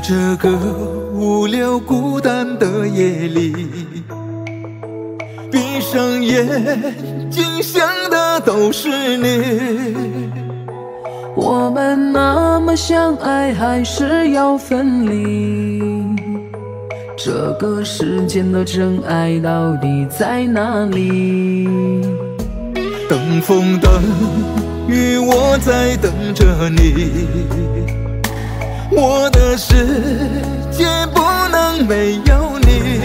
这个无聊孤单的夜里，闭上眼睛想的都是你。 我们那么相爱，还是要分离。这个世间的真爱到底在哪里？ 等风等雨，我在等着你。我的世界不能没有你。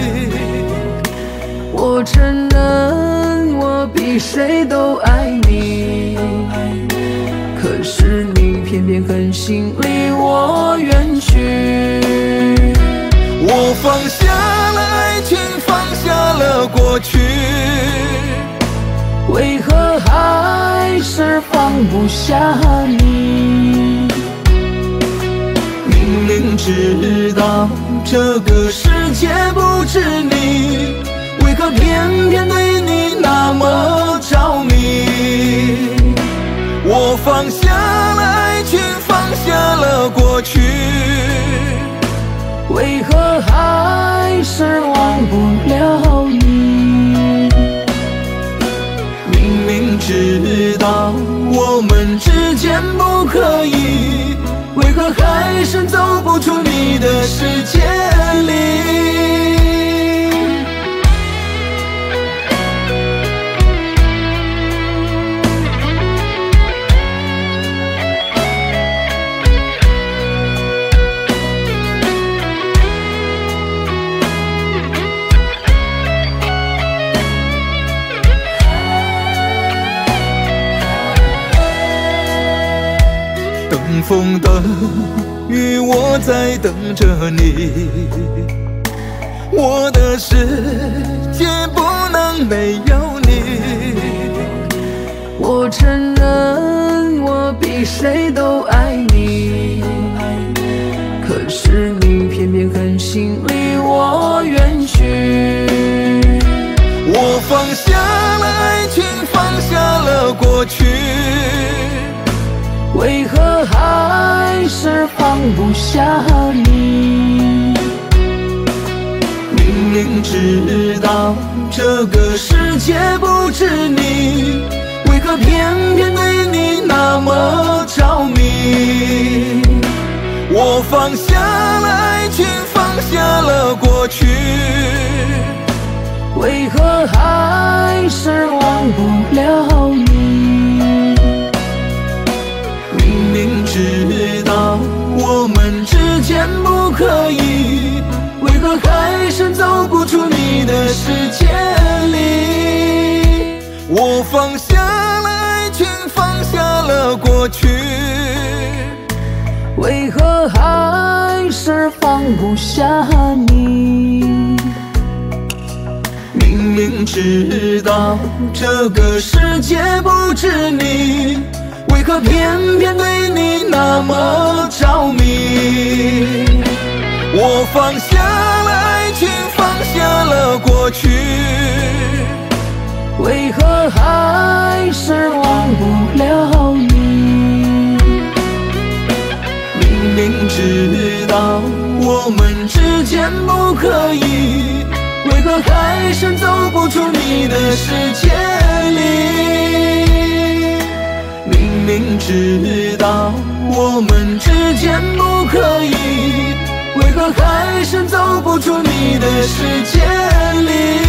我承认我比谁都爱你，可是你偏偏狠心离我远去。 我放下了爱情，放下了过去， 为何还是放不下你？ 明明知道这个世界不止你，为何偏偏对你那么着迷？我放下了爱情，放下了过去， 为何还是忘不了你？ 明明知道我们之间不可以，为何还是走不出你的世界里？等风等雨，我在等着你。我的世界不能没有你。 我承认我比谁都爱你，可是你偏偏狠心离我远去。 我放下了爱情，放下了过去， 为何还是放不下你？ 明明知道这个世界不止你，为何偏偏对你那么着迷？我放下了爱情，放下了过去， 为何还是忘不了你？ 明明知道我们之间不可以，为何还是走不出你的世界里？我放下了爱情，放下了过去， 为何还是放不下你？ 明明知道这个世界不止你，为何偏偏对你那么着迷？我放下了爱情，放下了过去， 为何还是忘不了你？ 明明知道我们之间不可以，为何还是走不出你的世界里？明明知道我们之间不可以，为何还是走不出你的世界里？